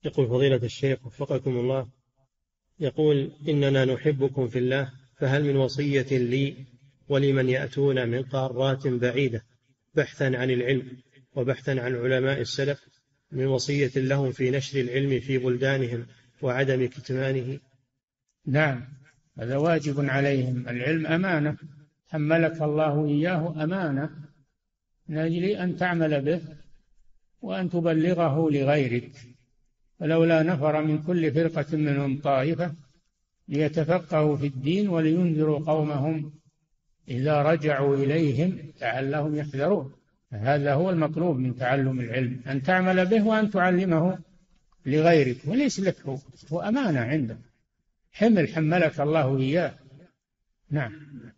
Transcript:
يقول فضيلة الشيخ وفقكم الله، يقول إننا نحبكم في الله، فهل من وصية لي ولمن يأتون من قارات بعيدة بحثا عن العلم وبحثا عن علماء السلف من وصية لهم في نشر العلم في بلدانهم وعدم كتمانه؟ نعم، هذا واجب عليهم. العلم أمانة حملك الله إياه، أمانة من أجل أن تعمل به وأن تبلغه لغيرك. فلولا نفر من كل فرقة منهم طائفة ليتفقهوا في الدين ولينذروا قومهم إذا رجعوا إليهم لعلهم يحذرون. هذا هو المطلوب من تعلم العلم، أن تعمل به وأن تعلمه لغيرك، وليس لك هو أمانة عندك، حملك الله إياه. نعم.